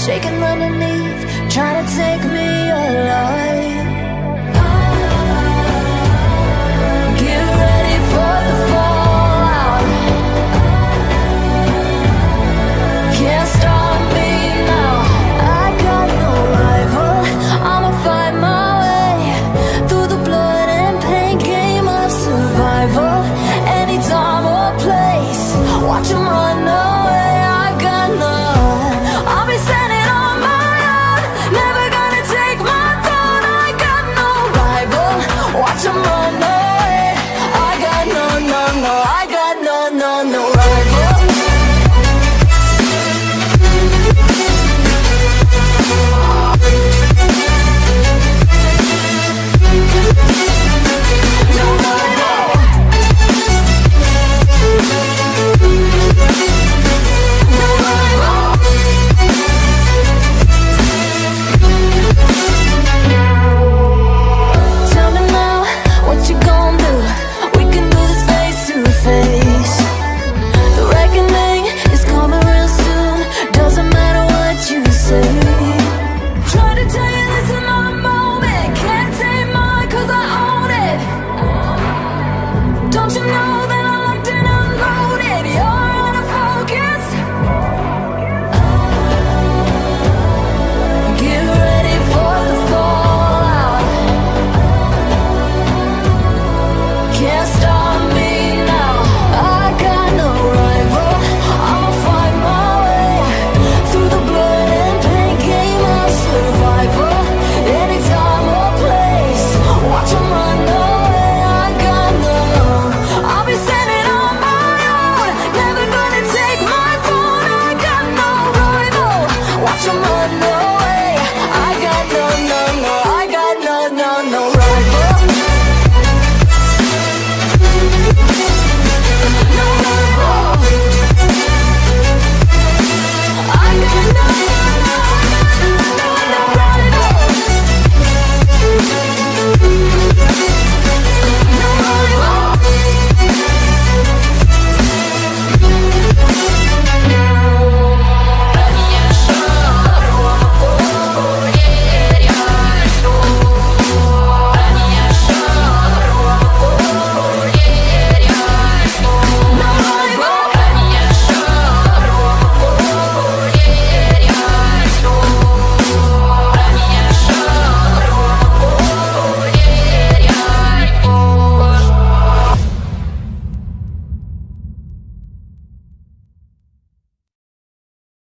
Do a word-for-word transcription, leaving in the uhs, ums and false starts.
shaking underneath, trying to take me alive. Get ready for the fallout. Can't stop me now. I got no rival. I'ma find my way through the blood and pain game of survival. Any time or place, watch 'em run away. I got none. I'll be standing on my own, never gonna take my throne. I got no rival. Watch 'em run away. I got no, no, no. I got no, no, no rival.